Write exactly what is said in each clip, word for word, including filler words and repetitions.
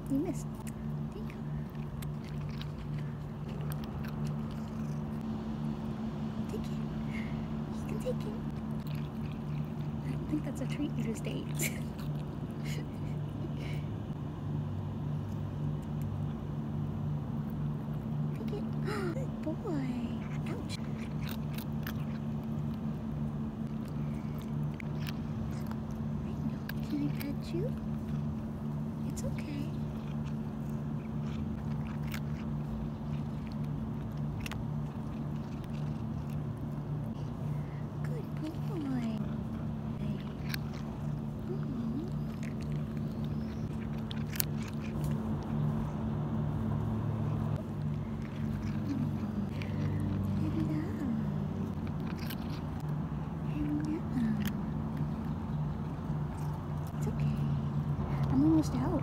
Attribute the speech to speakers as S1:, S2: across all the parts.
S1: You missed. Take it. Take it. You can take it. I don't think that's a treat you just ate. Take it. Good boy. Ouch. I know. Can I pet you? It's okay. I'm almost out.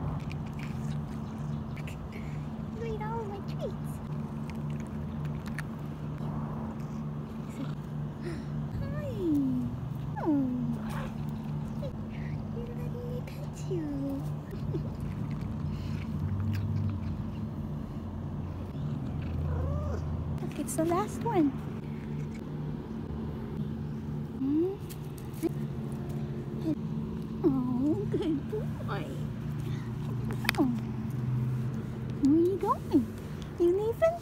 S1: You ate all of my treats. Hi. Oh. You're letting me pet you. Look, it's the last one. Hmm? Oh, good boy. Oh. Where are you going? You leaving?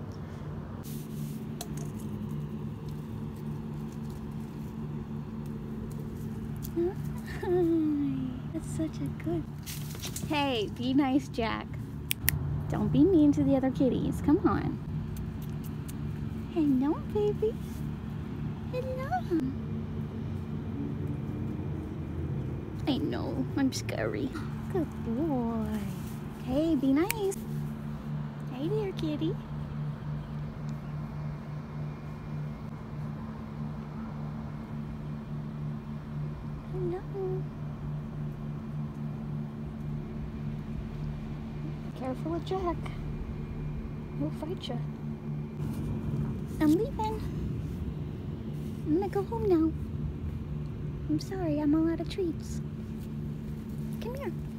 S1: Hi. That's such a good... Hey, be nice, Jack. Don't be mean to the other kitties. Come on. Hello, baby. Hello. I know, I'm scary. Good boy. Hey, be nice. Hey there, kitty. Hello. Careful with Jack. He'll fight you. I'm leaving. I'm gonna go home now. I'm sorry, I'm all out of treats. Come here.